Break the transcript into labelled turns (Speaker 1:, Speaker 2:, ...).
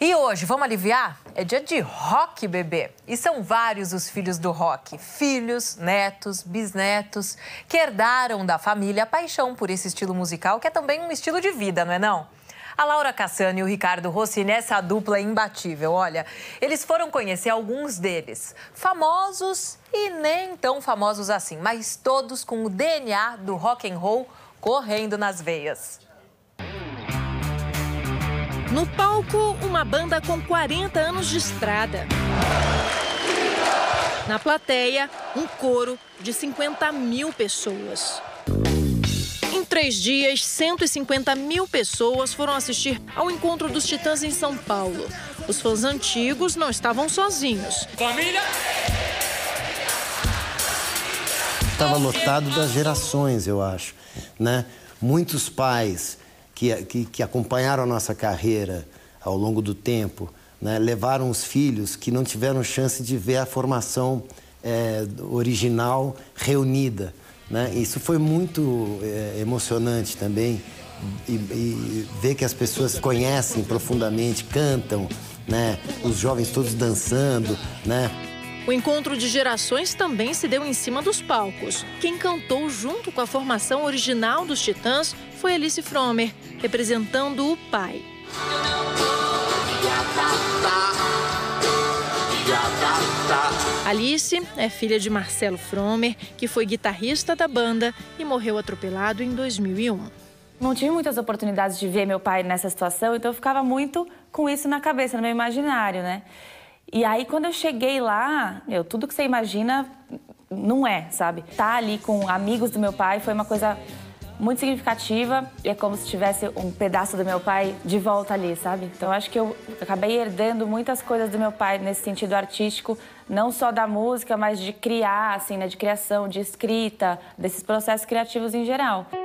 Speaker 1: E hoje, vamos aliviar? É dia de rock, bebê. E são vários os filhos do rock. Filhos, netos, bisnetos, que herdaram da família a paixão por esse estilo musical, que é também um estilo de vida, não é não? A Laura Cassani e o Ricardo Rossini, essa dupla é imbatível. Olha, eles foram conhecer alguns deles, famosos e nem tão famosos assim, mas todos com o DNA do rock and roll correndo nas veias.
Speaker 2: No palco, uma banda com 40 anos de estrada. Na plateia, um coro de 50 mil pessoas. Em 3 dias, 150 mil pessoas foram assistir ao encontro dos Titãs em São Paulo. Os fãs antigos não estavam sozinhos.
Speaker 3: Família!
Speaker 4: Estava lotado das gerações, eu acho, né? Muitos pais que acompanharam a nossa carreira ao longo do tempo, né, levaram os filhos que não tiveram chance de ver a formação original reunida, né? Isso foi muito emocionante também, e ver que as pessoas conhecem profundamente, cantam, né? Os jovens todos dançando, né?
Speaker 2: O encontro de gerações também se deu em cima dos palcos. Quem cantou junto com a formação original dos Titãs foi Alice Fromer, representando o pai. Alice é filha de Marcelo Fromer, que foi guitarrista da banda e morreu atropelado em 2001.
Speaker 5: Não tive muitas oportunidades de ver meu pai nessa situação, então eu ficava muito com isso na cabeça, no meu imaginário, né? E aí, quando eu cheguei lá, tudo que você imagina não é, sabe? Tá ali com amigos do meu pai foi uma coisa muito significativa. E é como se tivesse um pedaço do meu pai de volta ali, sabe? Então, acho que eu acabei herdando muitas coisas do meu pai nesse sentido artístico, não só da música, mas de criar, assim, né? De criação, de escrita, desses processos criativos em geral.